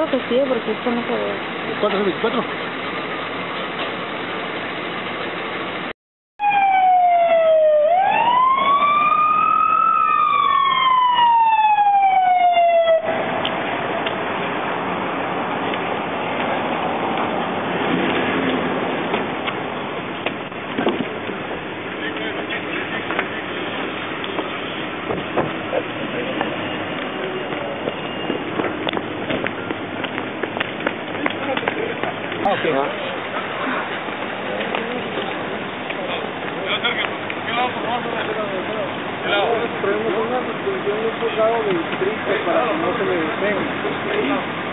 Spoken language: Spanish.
creo que sí, porque esto no se ve. ¿Cuántos son 24? Okay. Traemos una suspensión de un pulgado de distrito para que no se le despegue.